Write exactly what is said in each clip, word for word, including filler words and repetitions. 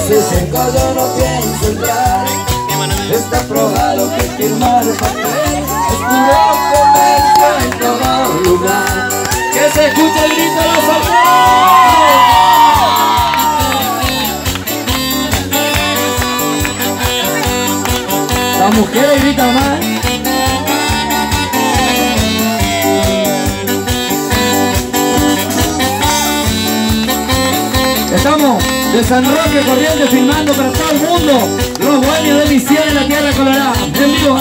ese circo yo no pienso entrar. Está probado que firmar papel es puro comercio en todo lugar. Que se escuche el grito de los soldados. Las mujeres gritan más. Estamos de San Roque Corrientes filmando para todo el mundo los bohemios de Misiones en la Tierra Colorada. En vivo.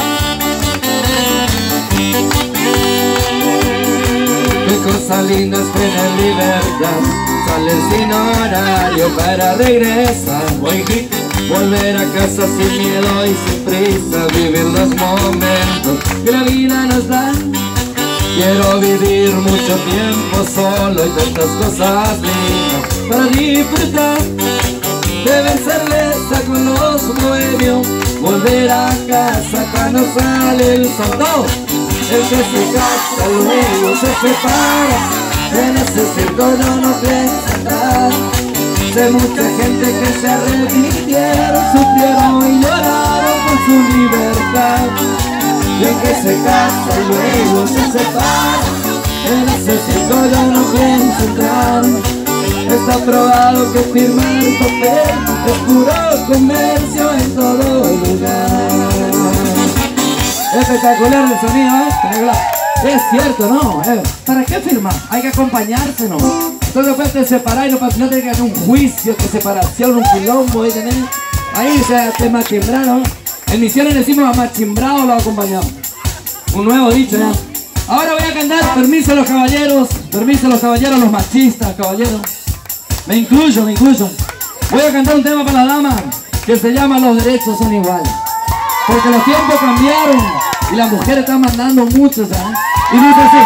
Qué cosa linda es tener libertad. Sales sin horario para regresar. Volver a casa sin miedo y sin prisa. Vivir los momentos que la vida nos da. Quiero vivir mucho tiempo solo y tantas cosas lindas para disfrutar. Deben ser cerveza con los bohemios. Volver a casa cuando sale el sol. Todo. El que se casa luego se separa. En ese circo yo no pienso entrar. Sé mucha gente que se arrepintieron, sufrieron y lloraron por su libertad. Y el que se casa y luego se separa. En ese circo yo no pienso entrar. Está probado que firmar papel es puro comercio en todo lugar. Espectacular el sonido, ¿eh? Es cierto, ¿no? Eh, ¿Para qué firmar? Hay que acompañarse, ¿no? Entonces después te separar y no, no tener que hacer un juicio, que separación, un quilombo, ahí tenés. Ahí se te machimbraron. En Misiones decimos a machimbrado los acompañados. Un nuevo dicho ya. Ahora voy a cantar, permiso a los caballeros, permiso a los caballeros, los machistas, caballeros. Me incluyo, me incluyo. Voy a cantar un tema para la dama que se llama Los derechos son iguales. Porque los tiempos cambiaron y las mujeres están mandando mucho, ¿sabes? Y dice así.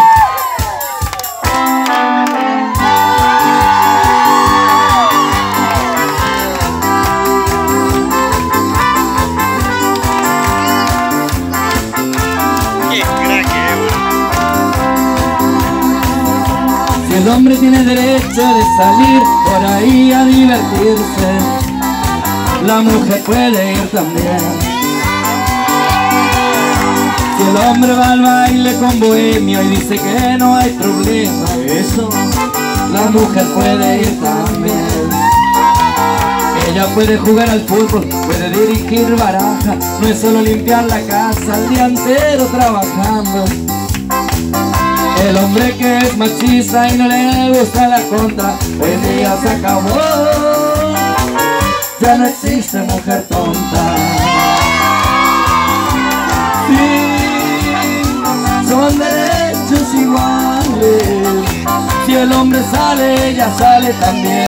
Si el hombre tiene derecho de salir por ahí a divertirse, la mujer puede ir también. Si el hombre va al baile con bohemio y dice que no hay problema, eso, la mujer puede ir también. Ella puede jugar al fútbol, puede dirigir baraja, no es solo limpiar la casa el día entero trabajando. El hombre que es machista y no le gusta la contra, hoy día se acabó, ya no existe mujer tonta. Sí, son derechos iguales, si el hombre sale, ella sale también.